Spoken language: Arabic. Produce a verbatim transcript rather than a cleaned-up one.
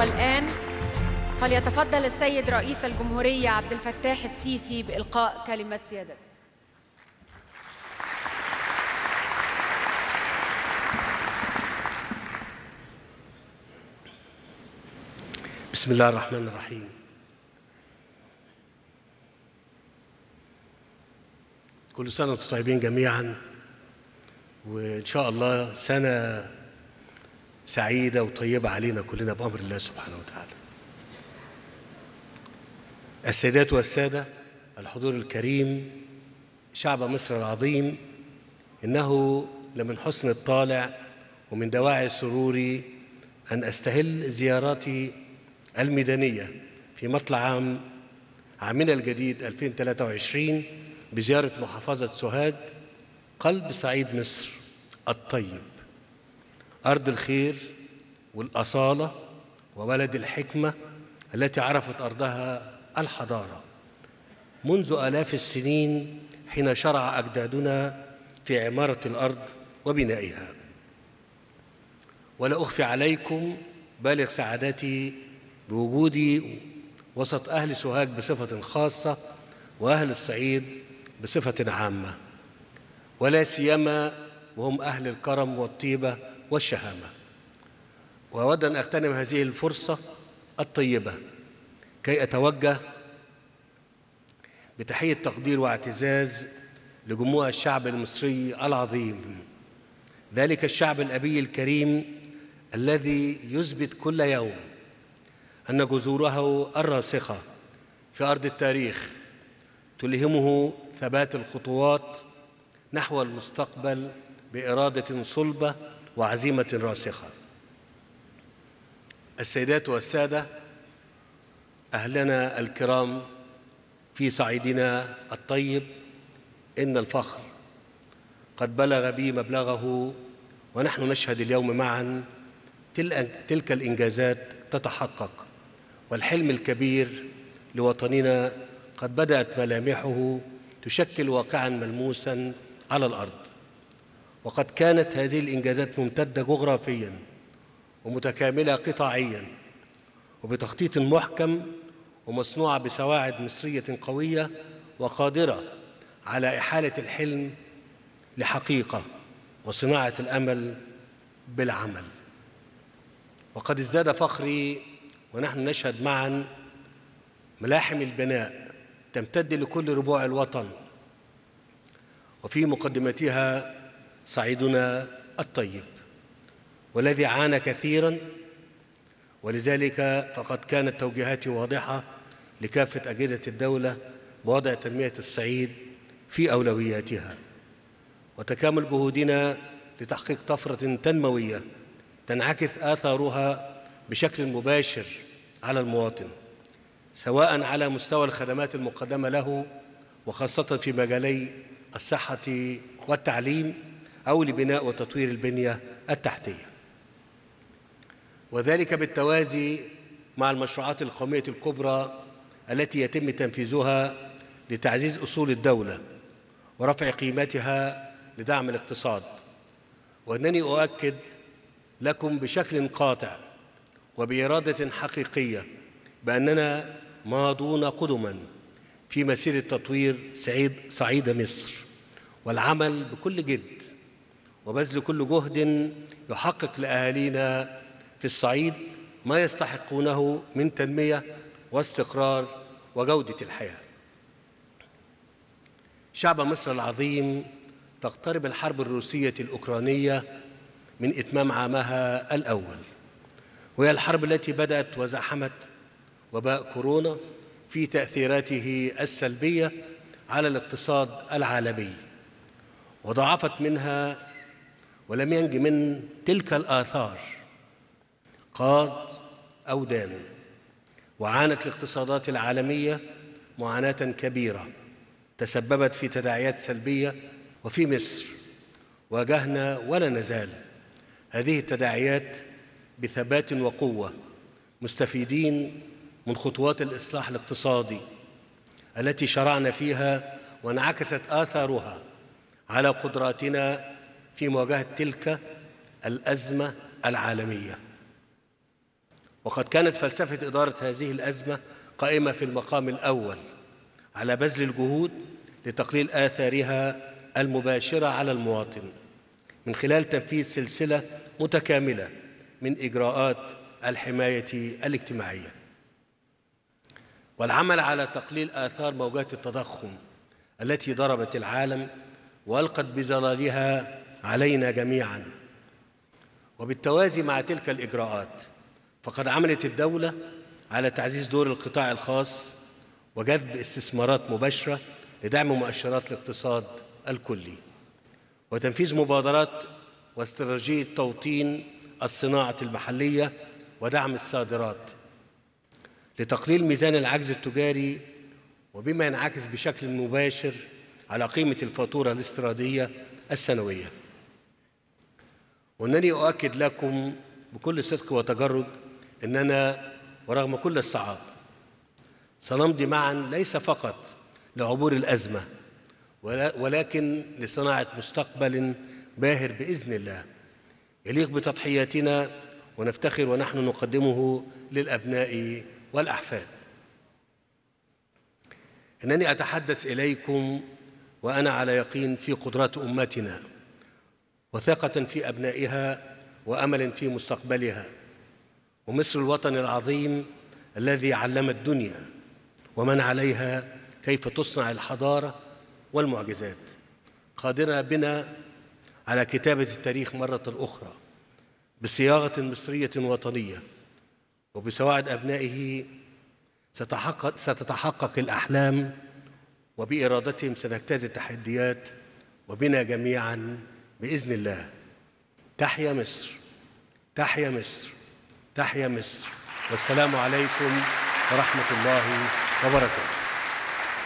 والآن فليتفضل السيد رئيس الجمهورية عبد الفتاح السيسي بإلقاء كلمة سيادته. بسم الله الرحمن الرحيم. كل سنة وانتم طيبين جميعا، وإن شاء الله سنة سعيدة وطيبة علينا كلنا بأمر الله سبحانه وتعالى. السيدات والسادة، الحضور الكريم، شعب مصر العظيم، إنه لمن حسن الطالع ومن دواعي سروري أن أستهل زياراتي الميدانية في مطلع عام عامنا الجديد ألفين وثلاثة وعشرين بزيارة محافظة سوهاج، قلب صعيد مصر الطيب، أرض الخير والأصالة وبلد الحكمة التي عرفت أرضها الحضارة منذ آلاف السنين، حين شرع أجدادنا في عمارة الأرض وبنائها. ولا أخفي عليكم بالغ سعادتي بوجودي وسط أهل سوهاج بصفة خاصة وأهل الصعيد بصفة عامة، ولا سيما وهم أهل الكرم والطيبة والشهامة. وأود أن أغتنم هذه الفرصة الطيبة كي أتوجه بتحية تقدير واعتزاز لجموع الشعب المصري العظيم، ذلك الشعب الأبي الكريم الذي يثبت كل يوم أن جذوره الراسخة في أرض التاريخ تلهمه ثبات الخطوات نحو المستقبل بإرادة صلبة وعزيمة راسخة. السيدات والسادة، أهلنا الكرام في صعيدنا الطيب، إن الفخر قد بلغ بي مبلغه، ونحن نشهد اليوم معا تلك الإنجازات تتحقق، والحلم الكبير لوطننا قد بدأت ملامحه تشكل واقعاً ملموساً على الأرض. وقد كانت هذه الإنجازات ممتدة جغرافياً ومتكاملة قطاعياً وبتخطيط محكم، ومصنوعة بسواعد مصرية قوية وقادرة على إحالة الحلم لحقيقة وصناعة الأمل بالعمل. وقد ازداد فخري ونحن نشهد معاً ملاحم البناء تمتد لكل ربوع الوطن، وفي مقدمتها صعيدنا الطيب والذي عانى كثيراً. ولذلك فقد كانت توجيهاتي واضحة لكافة أجهزة الدولة بوضع تنمية الصعيد في أولوياتها، وتكامل جهودنا لتحقيق طفرة تنموية تنعكس آثارها بشكل مباشر على المواطن، سواء على مستوى الخدمات المقدمة له، وخاصة في مجالي الصحة والتعليم، أو لبناء وتطوير البنية التحتية، وذلك بالتوازي مع المشروعات القومية الكبرى التي يتم تنفيذها لتعزيز أصول الدولة ورفع قيمتها لدعم الاقتصاد. وأنني أؤكد لكم بشكل قاطع وبإرادة حقيقية بأننا ماضون قدما في مسيرة تطوير صعيد صعيد مصر، والعمل بكل جد وبذل كل جهد يحقق لأهالينا في الصعيد ما يستحقونه من تنمية واستقرار وجودة الحياة. شعب مصر العظيم، تقترب الحرب الروسية الأوكرانية من إتمام عامها الأول، وهي الحرب التي بدأت وزاحمت وباء كورونا في تأثيراته السلبية على الاقتصاد العالمي، وضاعفت منها ولم ينج من تلك الآثار قاد أو دان. وعانت الاقتصادات العالمية معاناة كبيرة تسببت في تداعيات سلبية، وفي مصر واجهنا ولا نزال هذه التداعيات بثبات وقوة، مستفيدين من خطوات الإصلاح الاقتصادي التي شرعنا فيها، وانعكست آثارها على قدراتنا في مواجهة تلك الأزمة العالمية. وقد كانت فلسفة إدارة هذه الأزمة قائمة في المقام الأول على بذل الجهود لتقليل آثارها المباشرة على المواطن من خلال تنفيذ سلسلة متكاملة من إجراءات الحماية الاجتماعية، والعمل على تقليل آثار موجات التضخم التي ضربت العالم وألقت بظلالها علينا جميعاً. وبالتوازي مع تلك الإجراءات فقد عملت الدولة على تعزيز دور القطاع الخاص وجذب استثمارات مباشرة لدعم مؤشرات الاقتصاد الكلي، وتنفيذ مبادرات واستراتيجية توطين الصناعة المحلية ودعم الصادرات لتقليل ميزان العجز التجاري، وبما ينعكس بشكل مباشر على قيمة الفاتورة الاستيرادية السنوية. وأنني أؤكد لكم بكل صدق وتجرد أننا ورغم كل الصعاب سنمضي معاً ليس فقط لعبور الأزمة ولكن لصناعة مستقبل باهر بإذن الله يليق بتضحياتنا ونفتخر ونحن نقدمه للأبناء والأحفاد. إنني أتحدث إليكم وأنا على يقين في قدرات أمتنا وثقة في أبنائها وأمل في مستقبلها، ومصر الوطن العظيم الذي علم الدنيا ومن عليها كيف تصنع الحضارة والمعجزات، قادرة بنا على كتابة التاريخ مرة أخرى بصياغة مصرية وطنية، وبسواعد أبنائه ستحقق, ستتحقق الأحلام، وبإرادتهم سنجتاز التحديات، وبنا جميعاً بإذن الله. تحيا مصر، تحيا مصر، تحيا مصر، والسلام عليكم ورحمة الله وبركاته.